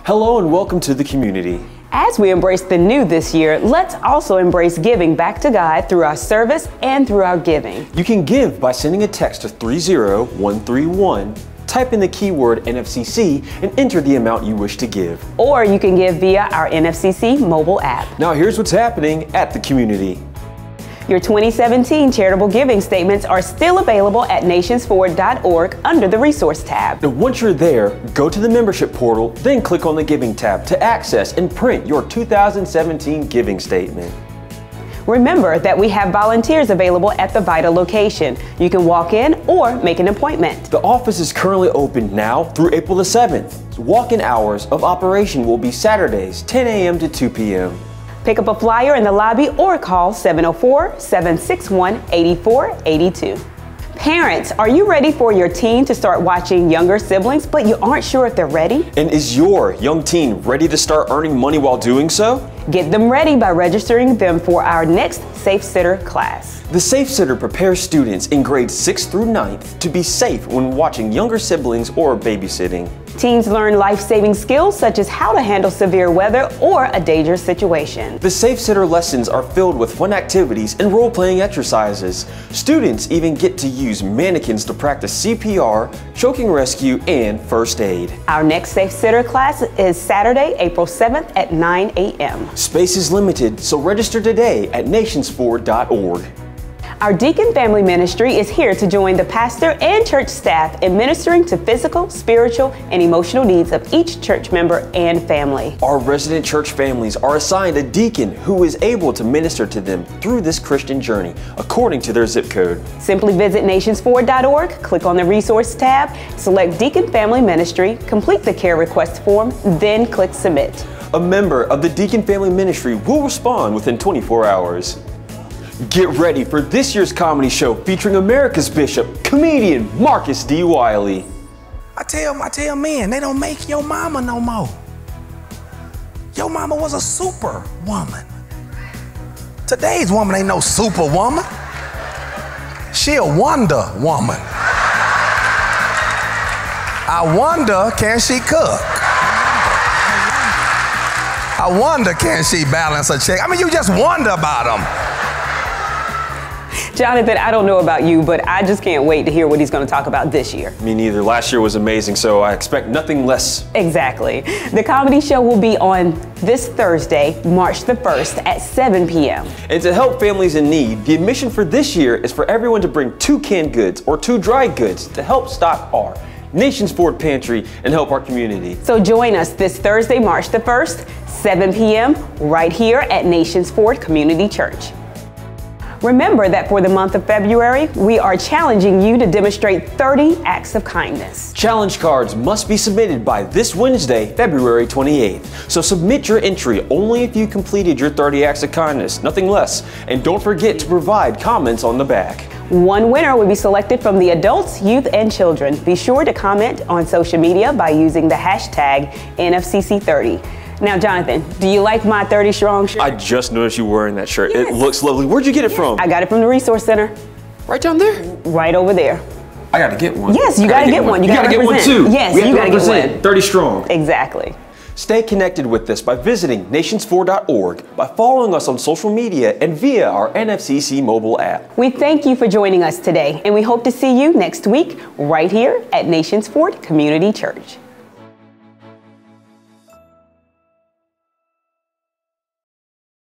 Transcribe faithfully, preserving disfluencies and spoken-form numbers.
Hello and welcome to the community. As we embrace the new this year, let's also embrace giving back to God through our service and through our giving. You can give by sending a text to three zero one three one, type in the keyword N F C C, and enter the amount you wish to give. Or you can give via our N F C C mobile app. Now here's what's happening at the community. Your twenty seventeen charitable giving statements are still available at nations forward dot org under the Resource tab. Now once you're there, go to the membership portal, then click on the Giving tab to access and print your two thousand seventeen giving statement. Remember that we have volunteers available at the VITA location. You can walk in or make an appointment. The office is currently open now through April the seventh. Walk-in hours of operation will be Saturdays, ten A M to two P M Pick up a flyer in the lobby or call seven oh four, seven six one, eight four eight two. Parents, are you ready for your teen to start watching younger siblings, but you aren't sure if they're ready? And is your young teen ready to start earning money while doing so? Get them ready by registering them for our next Safe Sitter class. The Safe Sitter prepares students in grades sixth through ninth to be safe when watching younger siblings or babysitting. Teens learn life-saving skills such as how to handle severe weather or a dangerous situation. The Safe Sitter lessons are filled with fun activities and role-playing exercises. Students even get to use mannequins to practice C P R, choking rescue, and first aid. Our next Safe Sitter class is Saturday, April seventh at nine A M Space is limited, so register today at nations forward dot org. Our Deacon Family Ministry is here to join the pastor and church staff in ministering to physical, spiritual, and emotional needs of each church member and family. Our resident church families are assigned a deacon who is able to minister to them through this Christian journey according to their zip code. Simply visit nations forward dot org, click on the Resource tab, select Deacon Family Ministry, complete the care request form, then click Submit. A member of the Deacon Family Ministry will respond within twenty-four hours. Get ready for this year's comedy show featuring America's Bishop, comedian Marcus D. Wiley. I tell, I tell men, they don't make your mama no more. Your mama was a super woman. Today's woman ain't no super woman. She a wonder woman. I wonder, can she cook? I wonder, can she balance a check? I mean, you just wonder about them. Jonathan, I don't know about you, but I just can't wait to hear what he's going to talk about this year. Me neither. Last year was amazing, so I expect nothing less. Exactly. The comedy show will be on this Thursday, March the first at seven P M And to help families in need, the admission for this year is for everyone to bring two canned goods or two dry goods to help stock our Nations Forward Pantry and help our community. So join us this Thursday, March the first, seven P M right here at Nations Forward Community Church. Remember that for the month of February, we are challenging you to demonstrate thirty acts of kindness. Challenge cards must be submitted by this Wednesday, February twenty-eighth. So submit your entry only if you completed your thirty acts of kindness, nothing less. And don't forget to provide comments on the back. One winner will be selected from the adults, youth, and children. Be sure to comment on social media by using the hashtag N F C C thirty. Now, Jonathan, do you like my thirty strong shirt? I just noticed you wearing that shirt. Yes. It looks lovely. Where'd you get it from? I got it from the Resource Center. Right down there? Right over there. I gotta get one. Yes, you gotta gotta get one. You You gotta gotta get one represent. too. Yes, We have you to gotta get represent. one. thirty strong. Exactly. Stay connected with us by visiting nations forward dot org, by following us on social media, and via our N F C C mobile app. We thank you for joining us today, and we hope to see you next week right here at Nations Forward Community Church.